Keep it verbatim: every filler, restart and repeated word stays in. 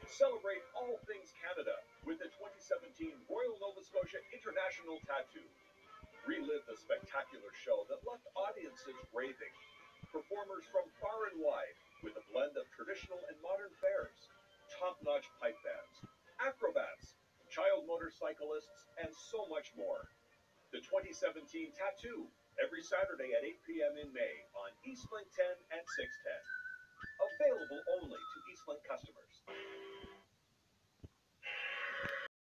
Celebrate all things Canada with the twenty seventeen Royal Nova Scotia International Tattoo. Relive the spectacular show that left audiences raving. Performers from far and wide with a blend of traditional and modern fairs, top-notch pipe bands, acrobats, child motorcyclists, and so much more. The twenty seventeen Tattoo, every Saturday at eight p m in May on Eastlink ten and six ten. Available only to Eastlink customers.